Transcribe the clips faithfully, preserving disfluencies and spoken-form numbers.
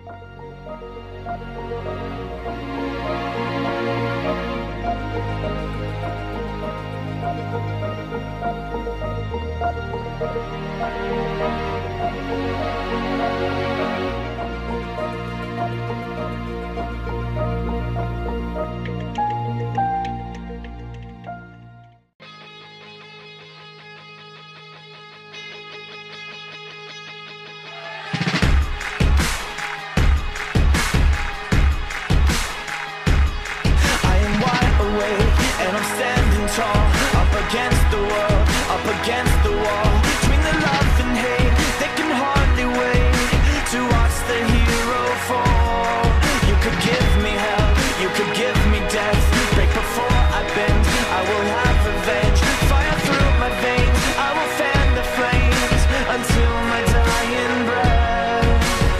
And I'm standing tall, up against the world, up against the wall. Between the love and hate, they can hardly wait to watch the hero fall. You could give me hell, you could give me death. Break before I bend, I will have revenge. Fire through my veins, I will fan the flames until my dying breath.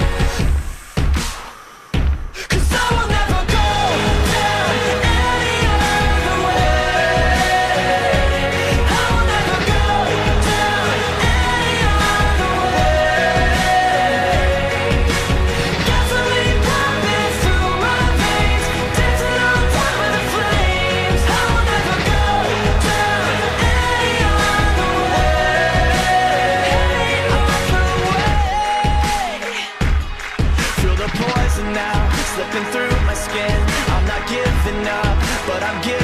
'Cause I will never go down any other way. I will never go down any other way. Gasoline pumping through my veins, dancing on top of the flames. I will never go down any other way. Any other way. Feel the poison now, slipping through my skin. I'm not giving up, but I'm giving